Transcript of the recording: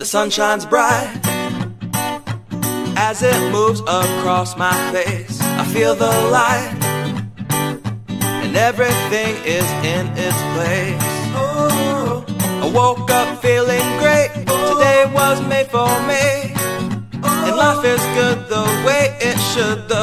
The sun shines bright as it moves across my face. I feel the light and everything is in its place. Oh, I woke up feeling great. Today was made for me, and life is good the way it should.